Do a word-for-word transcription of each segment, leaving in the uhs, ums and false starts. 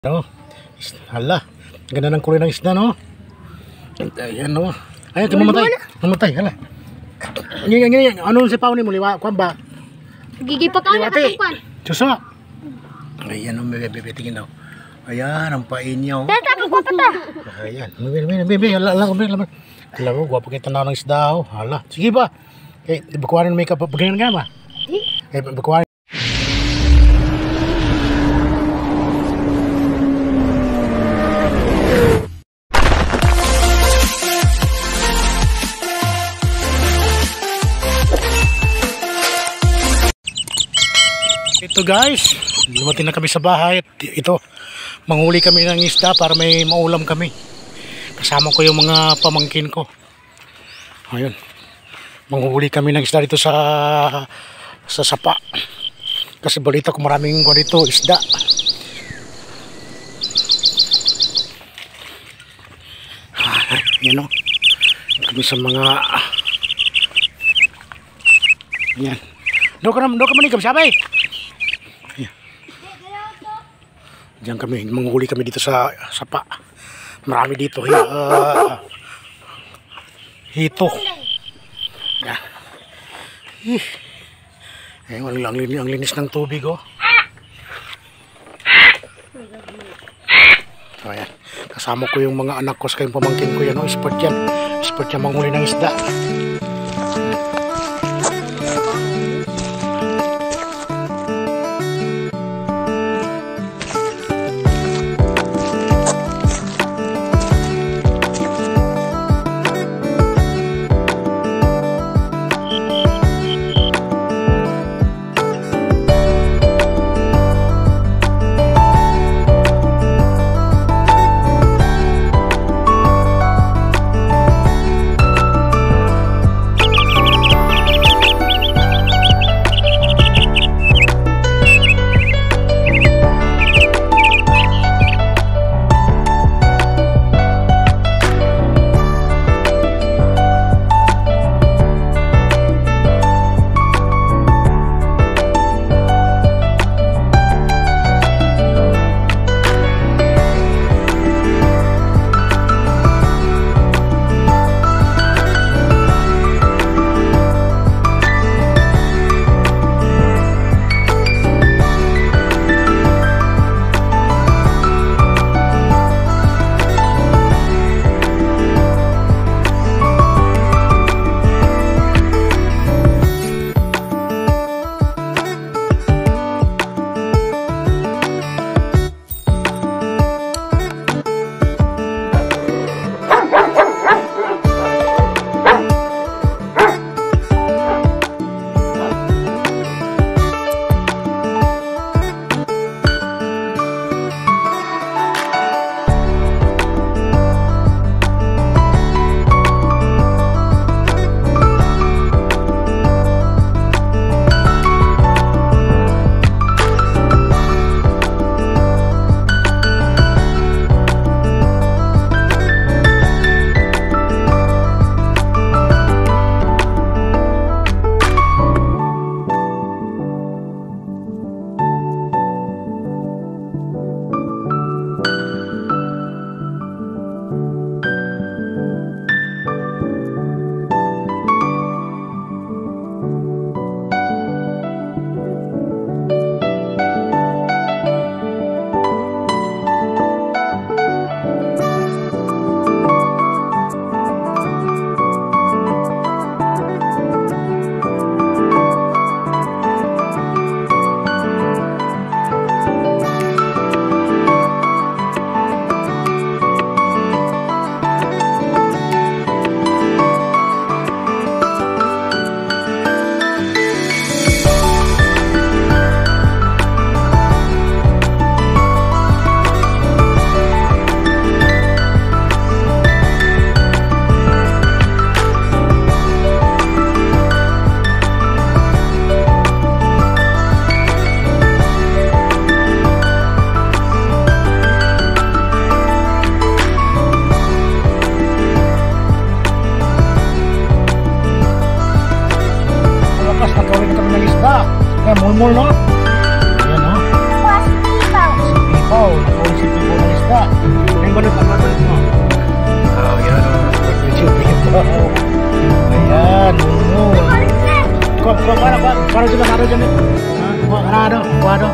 No, hala, ganda ng kulay ng isda, no? Ayan, no? Ayan, mamatay, mamatay, hala. Yan, yan, yan, ano si Pao ni mo, liwa, kuwan ba? Gigipat ako na katukpan. Suso. Ayan, no, bebe, bebe, tingin daw. Ayan, ang pain niya, oh. Tata, pagwapat ah. Ayan, bebe, bebe, bebe, hala, hala, bebe, hala. Hala, ko, guwapo kita na ng isda, oh. Hala, sige ba? Eh, bakuwarin may kapag-ganyan nga ba? Eh, bakuwarin. Ito guys, lumating na kami sa bahay. Ito, manghuli kami ng isda para may maulam kami. Kasama ko yung mga pamangkin ko. Ayun, manghuli kami ng isda dito sa sa sapa. Kasi balita ko maraming ko dito isda. Yan o, kami sa mga yan. Doon ka naman, doon ka manikam, sabay. Diyan kami, manghuli kami dito sa sapa. Marami dito. Uh, hito. Yan. Eh, ang, ang, ang linis ng tubig, oh. So, ayan. Kasama ko yung mga anak ko sa kayong pamangkin ko yan, oh. Sport yan. Sport yan manghuli ng isda. Mulmul, no? Ayan, no? Wah, si Pipaw. Si Pipaw. yung balot, ang balot mo. Oh, yan. Ayan, oo. Kuha, kuha, kuha, kuha. Kuha dyan, kuha dyan. Kuha, kuha, kuha, kuha, kuha.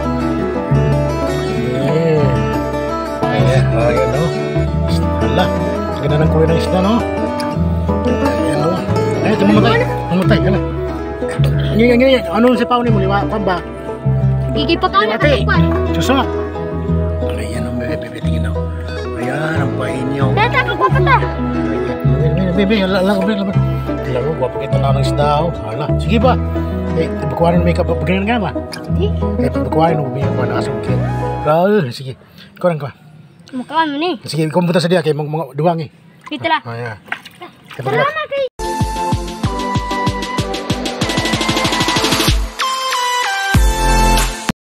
Ayan, ayan, no. Hala, ganda ng kulay ng isda, no. Ayan, no. Ayan, mamatay, mamatay, hala. Ano yun, yun, yun. Ano si Pao ni mo, liwa, pamba? Gigay pa ka na katakpan. Susa. Ayan, ang bebe, bebe, tingin, no. Ayan, ang bahin niyo. Tata, magpapata. Bebe, ala, ala, ala, ala. Alam mo, guwapo kita na ng isda, oh. Hala, sige ba? Eh, bakuhanin mo makeup, pagkain nga ba? Hindi. Eh, bakuhanin mo, bigyan ko na asong kaya. Raul, sige. Ikaw lang ka. Mukhaan mo ni. Sige, ikaw punta sa diya, kaya mga, mga duwang eh. Dito lang. Ayan. Salamat.